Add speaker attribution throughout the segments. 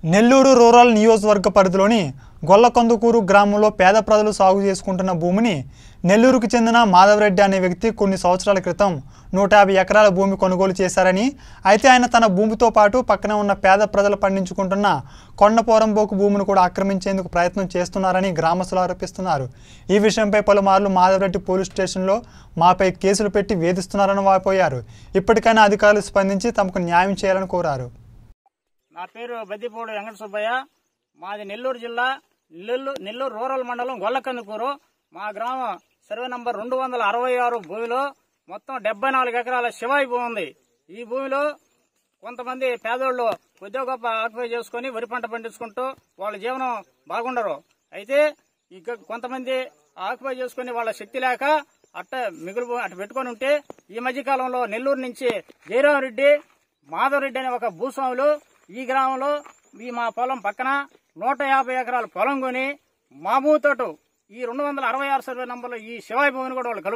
Speaker 1: Nellore rural నియోజకవర్గ పరిధిలోని గొల్లకొందుకూరు గ్రామంలో పేద ప్రజలు సాగు చేసుకుంటున్న భూమిని నెల్లూరుకు చెందిన మాధవరెడ్డి అనే వ్యక్తి కొన్ని సంవత్సరాల క్రితం 150 ఎకరాల భూమి కొనుగోలు చేశారని, అయితే ఆయన తన భూమితో పాటు పక్కనే ఉన్న పేద ప్రజలు పండించుకుంటున్న కొండపోరంబోకు భూమిని కూడా ఆక్రమించేందుకు ప్రయత్నం చేస్తున్నారని గ్రామస్తులు ఆరోపిస్తున్నారు. ఈ విషయంపై పలుమార్లు మాధవరెడ్డి పోలీస్ స్టేషన్లో మాపై కేసులు పెట్టి వేధిస్తున్నారని వాపోయారు. ఇప్పటికైనా అధికారులు స్పందించి తమకు న్యాయం చేయాలని కోరారు.
Speaker 2: నా పేరు బద్దిపూడి వెంకట సుబ్బయ్య. మాది నెల్లూరు జిల్లా నెల్లూరు రూరల్ మండలం గొల్లకందుకూరు. మా గ్రామం సర్వే నంబర్ 266 భూమిలో మొత్తం 74 ఎకరాల శివాయి భూమి ఉంది. ఈ భూమిలో కొంతమంది పేదోళ్ళు కొద్దిగా గొప్ప ఆక్యుపై చేసుకుని వరి పంట పండించుకుంటూ వాళ్ళ జీవనం బాగుండరు. అయితే ఇక కొంతమంది ఆక్యుపై చేసుకుని వాళ్ళ శక్తి లేక అట్ట పెట్టుకొని ఉంటే ఈ మధ్య కాలంలో నెల్లూరు నుంచి జయరామరెడ్డి మాధవరెడ్డి అనే ఒక భూస్వాములు ఈ గ్రామంలో మా పొలం పక్కన 150 ఎకరాల పొలం కొని మా భూమితోటి ఈ 266 సర్వే నంబర్లో ఈ శివాయి భూమిని కూడా వాళ్ళు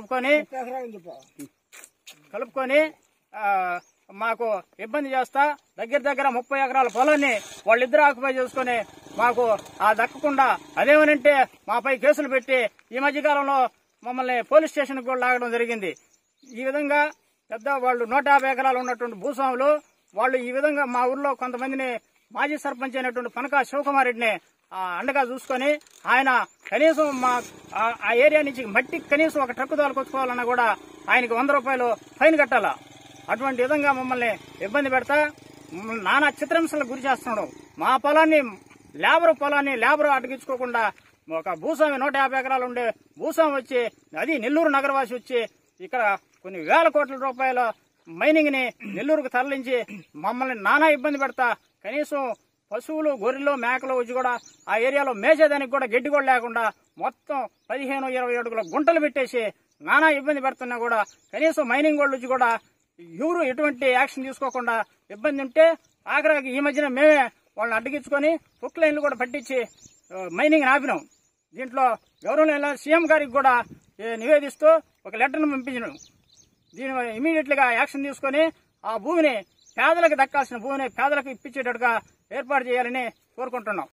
Speaker 2: కలుపుకొని మాకు ఇబ్బంది చేస్తా దగ్గర 30 ఎకరాల పొలాన్ని వాళ్ళిద్దరు ఆక్యుపై చేసుకుని మాకు దక్కకుండా అదేమనంటే మాపై కేసులు పెట్టి ఈ మధ్యకాలంలో మమ్మల్ని పోలీస్ స్టేషన్కి కూడా లాగడం జరిగింది. ఈ విధంగా పెద్ద వాళ్ళు 150 ఎకరాలు ఉన్నటువంటి భూస్వాములు వాళ్ళు ఈ విధంగా మా ఊర్లో కొంతమందిని మాజీ సర్పంచ్ అయినటువంటి పనకా శివకుమార్ రెడ్డిని అండగా చూసుకొని ఆయన కనీసం మా ఆ ఏరియా నుంచి మట్టి కనీసం ఒక ట్రక్కు తోలుకొచ్చుకోవాలన్నా కూడా ఆయనకి 100 రూపాయలు ఫైన్ కట్టాలా. అటువంటి విధంగా మమ్మల్ని ఇబ్బంది పెడతా నానా చిత్రహింసలకు గురి చేస్తున్నాడు. మా పొలాన్ని లేబర్ అటగించుకోకుండా ఒక భూస్వామి 150 ఎకరాలు ఉండే భూస్వామి వచ్చి అది నెల్లూరు నగరవాసి వచ్చి ఇక్కడ కొన్ని వేల కోట్ల రూపాయల మైనింగ్ ని నెల్లూరుకు తరలించి మమ్మల్ని నానా ఇబ్బంది పెడతా కనీసం పశువులు గొర్రెలు మేకలు వచ్చి కూడా ఆ ఏరియాలో మేసేదానికి కూడా గడ్డి కూడా లేకుండా మొత్తం 15-20 అడుగుల గుంటలు పెట్టేసి నానా ఇబ్బంది పెడుతున్నా కూడా కనీసం మైనింగ్ వాళ్ళు వచ్చి కూడా ఎవరు ఎటువంటి యాక్షన్ తీసుకోకుండా ఇబ్బంది ఉంటే ఆఖరికి ఈ మధ్యన మేమే వాళ్ళని అడ్డగించుకొని ఫుక్ లైన్లు కూడా పట్టించి మైనింగ్ ఆపినాం. దీంట్లో గౌరవనీయ సీఎం గారికి కూడా నివేదిస్తూ ఒక లెటర్ను పంపించినాం. దీని ఇమీడియట్లీగా యాక్షన్ తీసుకుని ఆ భూమిని పేదలకు దక్కాల్సిన భూమిని పేదలకు ఇప్పించేటట్టుగా ఏర్పాటు చేయాలని కోరుకుంటున్నాం.